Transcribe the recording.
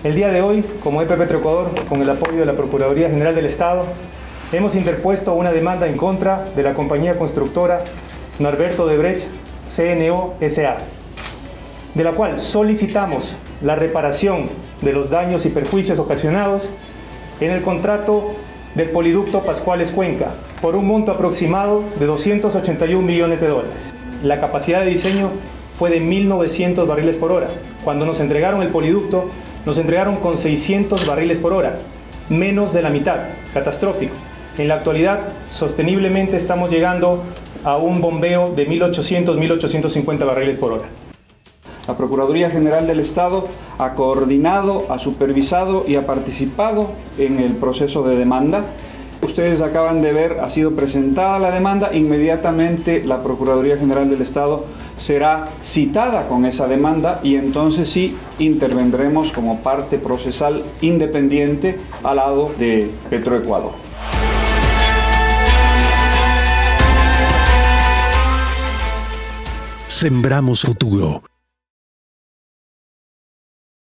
El día de hoy, como EP Petroecuador, con el apoyo de la Procuraduría General del Estado, hemos interpuesto una demanda en contra de la compañía constructora Norberto Odebrecht CNO S.A., de la cual solicitamos la reparación de los daños y perjuicios ocasionados en el contrato del poliducto Pascuales Cuenca por un monto aproximado de 281 millones de dólares. La capacidad de diseño fue de 1.900 barriles por hora. Cuando nos entregaron el poliducto, nos entregaron con 600 barriles por hora, menos de la mitad, catastrófico. En la actualidad, sosteniblemente estamos llegando a un bombeo de 1.800, 1.850 barriles por hora. La Procuraduría General del Estado ha coordinado, ha supervisado y ha participado en el proceso de demanda. Ustedes acaban de ver, ha sido presentada la demanda, inmediatamente la Procuraduría General del Estado será citada con esa demanda y entonces sí intervendremos como parte procesal independiente al lado de Petroecuador. Sembramos futuro.